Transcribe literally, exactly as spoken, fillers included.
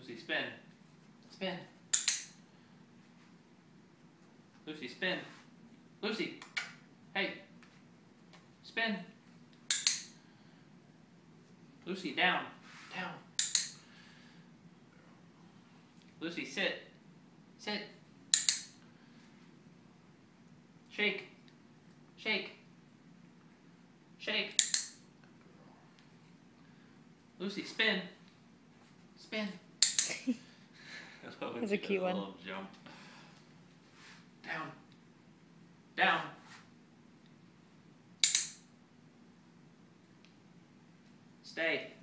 Lucy, spin. Spin. Lucy, spin. Lucy. Hey. Spin. Lucy, down. Down. Lucy, sit. Sit. Shake. Shake. Shake. Lucy, spin. Spin. That's a cute one. Little jump. Down. Down. Stay.